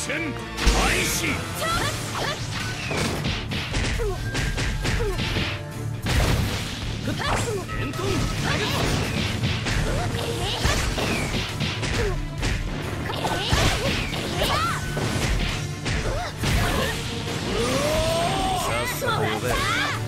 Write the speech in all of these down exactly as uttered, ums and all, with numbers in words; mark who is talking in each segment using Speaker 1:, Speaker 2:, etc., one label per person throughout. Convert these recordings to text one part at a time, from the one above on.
Speaker 1: 戦開始。連投投げさっさと呼べ。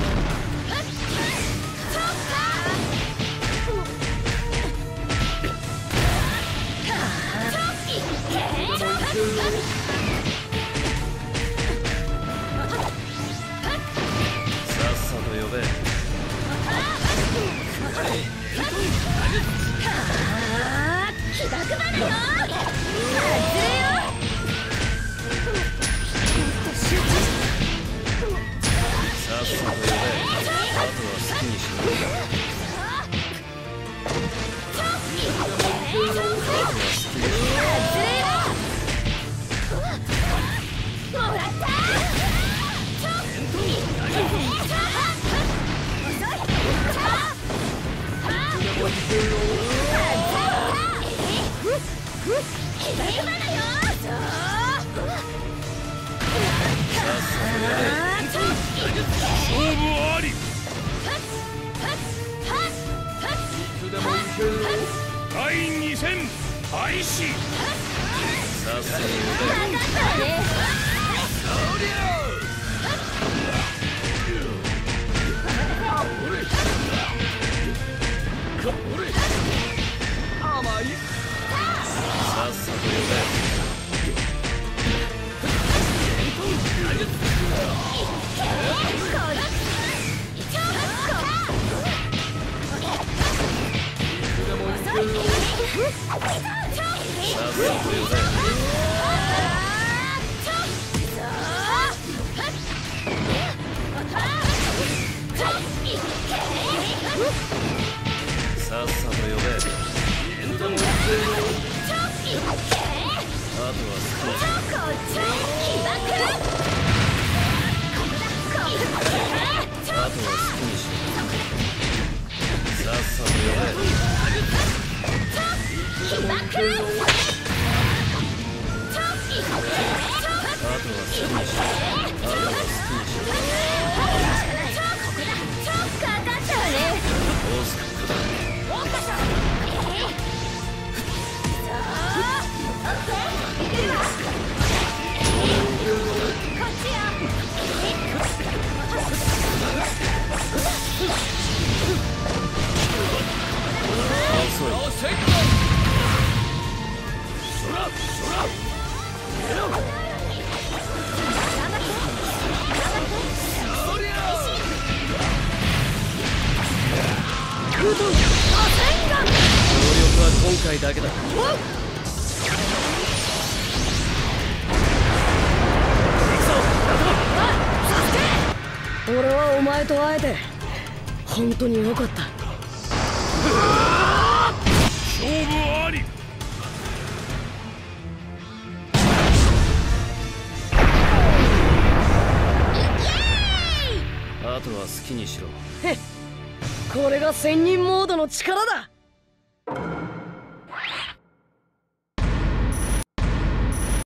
Speaker 1: 第二戦開始。さっさと呼べ。甘い。さっさと呼べ。さっさと呼べ。あとは少し。あとは少し。さっさと呼べ。あとは少し。あとは少し。今回だけだ。
Speaker 2: 俺はお前と会えて本当に良かった。
Speaker 1: 勝負あり。
Speaker 2: あとは好きにしろ。へっ、これが千人モードの力だ。